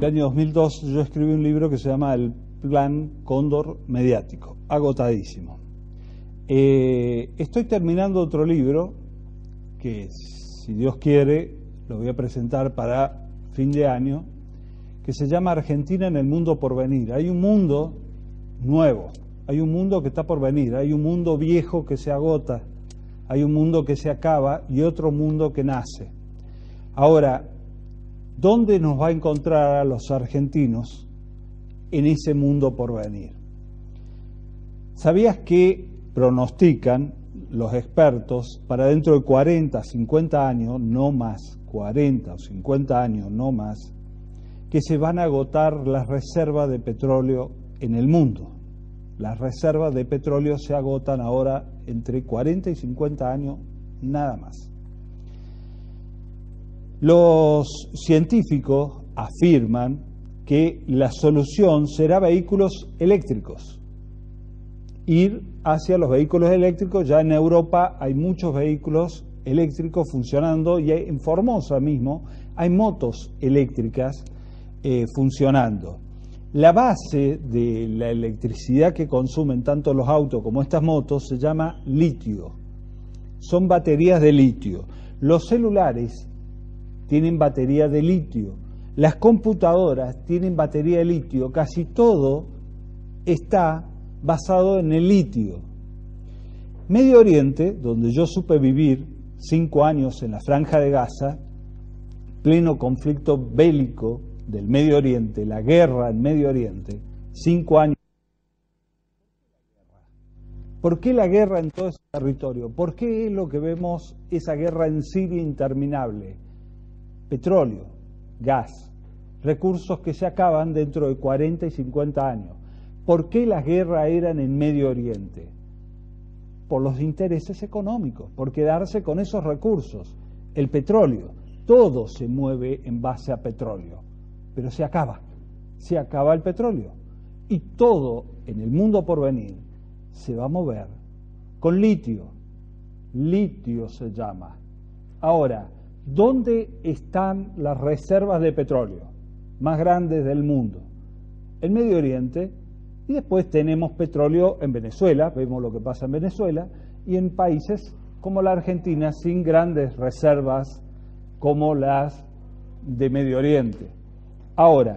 el año 2002 yo escribí un libro que se llama El Plan Cóndor Mediático, agotadísimo. Estoy terminando otro libro que, si Dios quiere, lo voy a presentar para fin de año, que se llama Argentina en el mundo por venir. Hay un mundo nuevo, hay un mundo que está por venir, hay un mundo viejo que se agota, hay un mundo que se acaba y otro mundo que nace. Ahora, ¿dónde nos va a encontrar a los argentinos en ese mundo por venir? ¿Sabías que pronostican los expertos para dentro de 40, 50 años, no más, 40 o 50 años, no más, que se van a agotar las reservas de petróleo en el mundo? Las reservas de petróleo se agotan ahora entre 40 y 50 años, nada más. Los científicos afirman que la solución será vehículos eléctricos. Ir hacia los vehículos eléctricos. Ya en Europa hay muchos vehículos eléctricos funcionando y en Formosa mismo hay motos eléctricas funcionando. La base de la electricidad que consumen tanto los autos como estas motos se llama litio. Son baterías de litio. Los celulares tienen batería de litio. Las computadoras tienen batería de litio. Casi todo está basado en el litio. Medio Oriente, donde yo supe vivir 5 años en la Franja de Gaza, pleno conflicto bélico del Medio Oriente, la guerra en Medio Oriente, 5 años. ¿Por qué la guerra en todo ese territorio? ¿Por qué es lo que vemos esa guerra en Siria interminable? Petróleo, gas, recursos que se acaban dentro de 40 y 50 años. ¿Por qué las guerras eran en Medio Oriente? Por los intereses económicos, por quedarse con esos recursos. El petróleo, todo se mueve en base a petróleo, pero se acaba el petróleo. Y todo en el mundo por venir se va a mover con litio. Litio se llama. Ahora, ¿dónde están las reservas de petróleo más grandes del mundo? En Medio Oriente, y después tenemos petróleo en Venezuela, vemos lo que pasa en Venezuela, y en países como la Argentina sin grandes reservas como las de Medio Oriente. Ahora,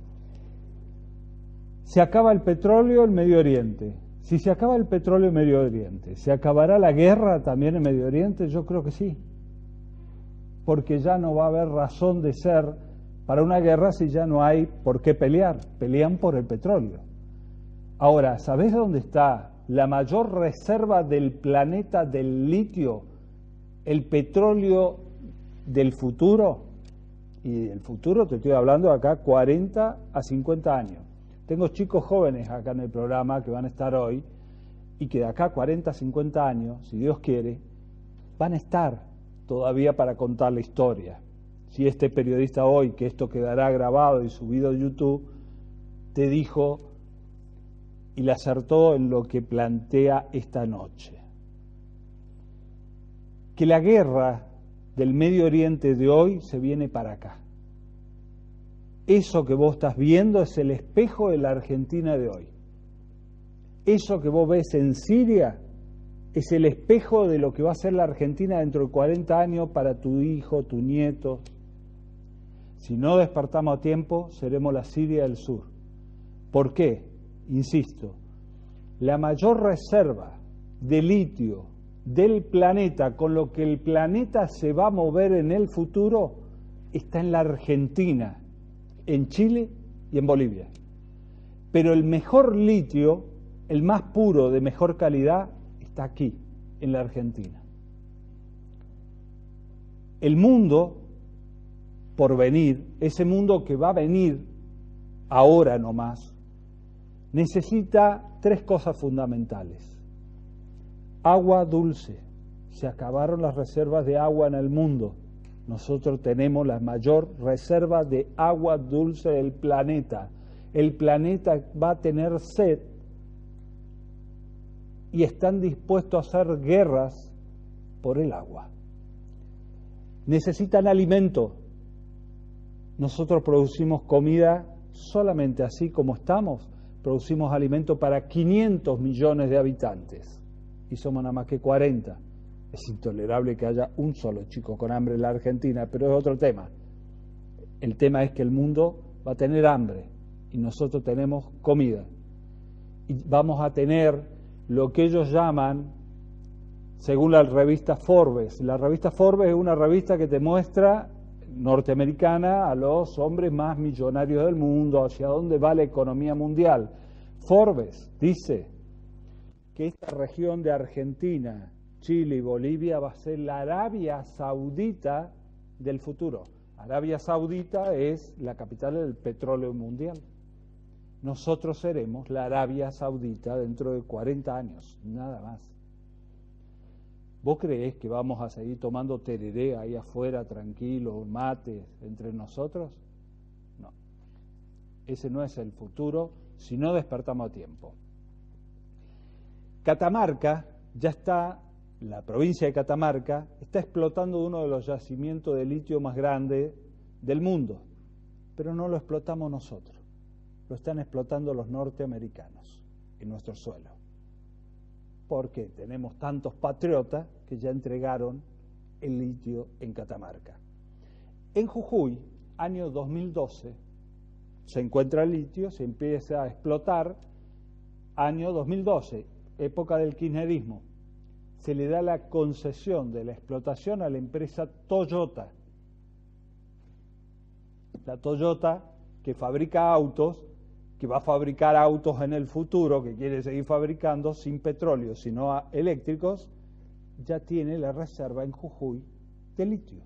se acaba el petróleo en Medio Oriente. Si se acaba el petróleo en Medio Oriente, ¿se acabará la guerra también en Medio Oriente? Yo creo que sí. Porque ya no va a haber razón de ser para una guerra si ya no hay por qué pelear. Pelean por el petróleo. Ahora, ¿sabés dónde está la mayor reserva del planeta del litio? El petróleo del futuro. Y del futuro te estoy hablando acá 40 a 50 años. Tengo chicos jóvenes acá en el programa que van a estar hoy y que de acá 40 a 50 años, si Dios quiere, van a estar todavía para contar la historia. Si este periodista hoy, que esto quedará grabado y subido a YouTube, te dijo y le acertó en lo que plantea esta noche, que la guerra del Medio Oriente de hoy se viene para acá. Eso que vos estás viendo es el espejo de la Argentina de hoy. Eso que vos ves en Siria es el espejo de lo que va a ser la Argentina dentro de 40 años para tu hijo, tu nieto. Si no despertamos a tiempo, seremos la Siria del sur. ¿Por qué? Insisto, la mayor reserva de litio del planeta, con lo que el planeta se va a mover en el futuro, está en la Argentina, en Chile y en Bolivia. Pero el mejor litio, el más puro, de mejor calidad, está aquí, en la Argentina. El mundo por venir, ese mundo que va a venir ahora nomás, necesita 3 cosas fundamentales. Agua dulce. Se acabaron las reservas de agua en el mundo. Nosotros tenemos la mayor reserva de agua dulce del planeta. El planeta va a tener sed y están dispuestos a hacer guerras por el agua. Necesitan alimento. Nosotros producimos comida solamente así como estamos, producimos alimento para 500 millones de habitantes y somos nada más que 40. Es intolerable que haya un solo chico con hambre en la Argentina, pero es otro tema. El tema es que el mundo va a tener hambre y nosotros tenemos comida. Y vamos a tener lo que ellos llaman, según la revista Forbes. La revista Forbes es una revista que te muestra, norteamericana, a los hombres más millonarios del mundo, hacia dónde va la economía mundial. Forbes dice que esta región de Argentina, Chile y Bolivia va a ser la Arabia Saudita del futuro. Arabia Saudita es la capital del petróleo mundial. Nosotros seremos la Arabia Saudita dentro de 40 años, nada más. ¿Vos creés que vamos a seguir tomando tereré ahí afuera, tranquilos, mates, entre nosotros? No. Ese no es el futuro si no despertamos a tiempo. Catamarca ya está, la provincia de Catamarca, está explotando uno de los yacimientos de litio más grandes del mundo, pero no lo explotamos nosotros, lo están explotando los norteamericanos en nuestro suelo. Porque tenemos tantos patriotas que ya entregaron el litio en Catamarca. En Jujuy, año 2012, se encuentra el litio, se empieza a explotar, año 2012, época del kirchnerismo. Se le da la concesión de la explotación a la empresa Toyota. La Toyota, que fabrica autos, que va a fabricar autos en el futuro, que quiere seguir fabricando sin petróleo, sino eléctricos, ya tiene la reserva en Jujuy de litio.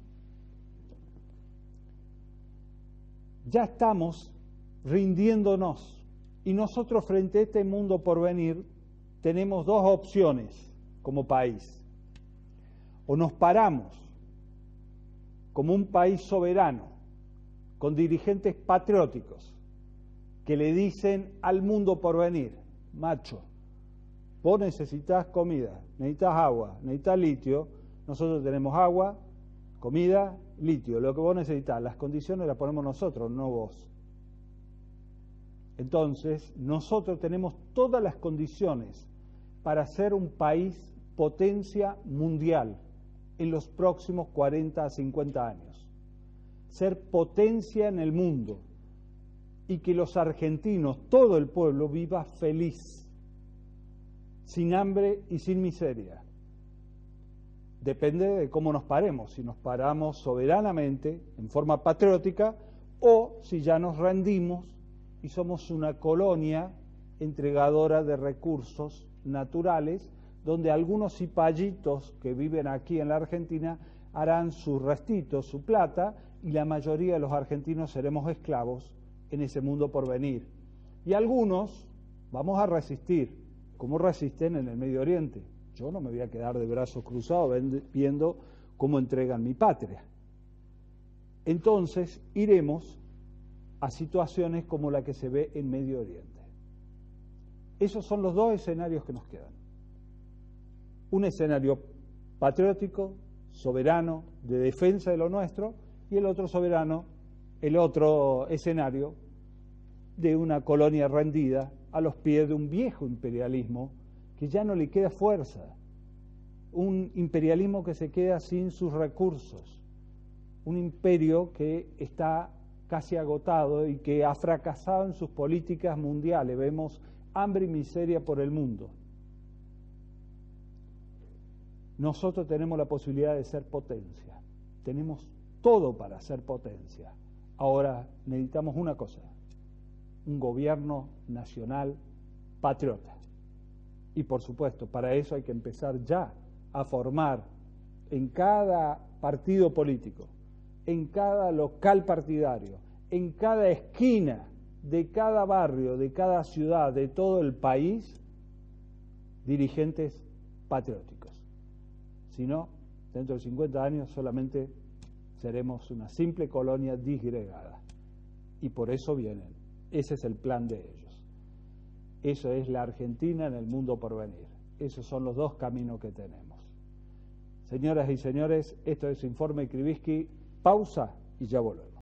Ya estamos rindiéndonos y nosotros frente a este mundo por venir tenemos dos opciones como país. O nos paramos como un país soberano, con dirigentes patrióticos, que le dicen al mundo por venir, macho, vos necesitas comida, necesitas agua, necesitas litio, nosotros tenemos agua, comida, litio, lo que vos necesitas, las condiciones las ponemos nosotros, no vos. Entonces, nosotros tenemos todas las condiciones para ser un país potencia mundial en los próximos 40 a 50 años. Ser potencia en el mundo. Y que los argentinos, todo el pueblo, viva feliz, sin hambre y sin miseria. Depende de cómo nos paremos, si nos paramos soberanamente, en forma patriótica, o si ya nos rendimos y somos una colonia entregadora de recursos naturales, donde algunos cipallitos que viven aquí en la Argentina harán sus restitos, su plata, y la mayoría de los argentinos seremos esclavos en ese mundo por venir. Y algunos vamos a resistir, como resisten en el Medio Oriente. Yo no me voy a quedar de brazos cruzados viendo cómo entregan mi patria. Entonces iremos a situaciones como la que se ve en Medio Oriente. Esos son los dos escenarios que nos quedan. Un escenario patriótico, soberano, de defensa de lo nuestro, y el otro soberano, el otro escenario de una colonia rendida a los pies de un viejo imperialismo que ya no le queda fuerza, un imperialismo que se queda sin sus recursos, un imperio que está casi agotado y que ha fracasado en sus políticas mundiales. Vemos hambre y miseria por el mundo. Nosotros tenemos la posibilidad de ser potencia, tenemos todo para ser potencia. Ahora necesitamos una cosa, un gobierno nacional patriota. Y por supuesto, para eso hay que empezar ya a formar en cada partido político, en cada local partidario, en cada esquina de cada barrio, de cada ciudad, de todo el país, dirigentes patrióticos. Si no, dentro de 50 años solamente seremos una simple colonia disgregada. Y por eso vienen. Ese es el plan de ellos. Eso es la Argentina en el mundo por venir. Esos son los dos caminos que tenemos. Señoras y señores, esto es Informe Krivitsky. Pausa y ya volvemos.